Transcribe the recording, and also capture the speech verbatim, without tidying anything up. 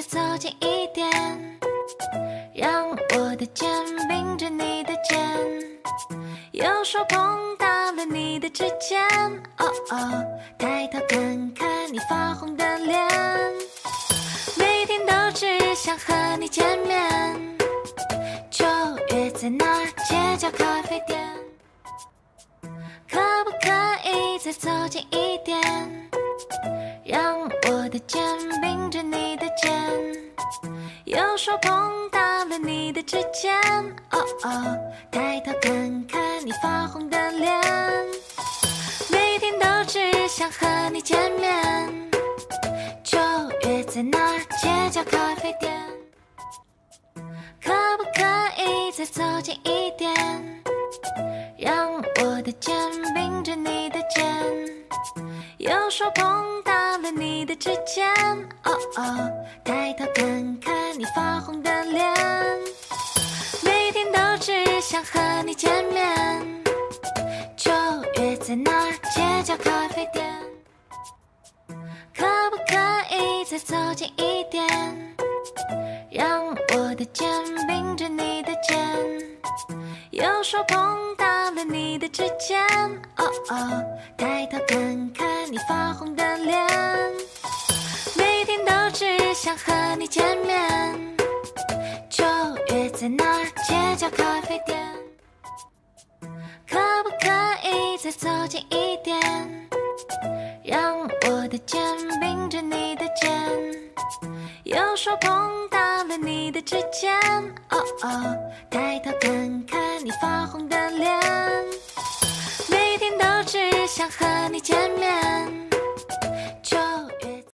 再走近一点，让我的肩并着你的肩，右手碰到了你的指尖。哦哦，抬头看看你发红的脸，每天都只想和你见面，就约在那街角咖啡店。可不可以再走近一点，让我的肩并着你的肩，右手碰到了你的指尖。哦哦，抬头看看你发红的脸，每天都只想和你见面，就约在那街角咖啡店。可不可以再走近一点，让我的肩并着你的肩，右手碰到了你的指尖。哦哦，抬头看看你发红的脸，每天都只想和你见面，就约在那街角咖啡店。可不可以再走近一点，让我的肩并着你的肩，右手碰到了你的指尖。哦哦，抬头看看你发红的脸，每天都只想和你见面，就约在那街角咖啡店。可不可以再走近一点，让我的肩并着你的肩，右手碰到了你的指尖。哦哦，抬头看看你发红的脸，每天都只想和你见面，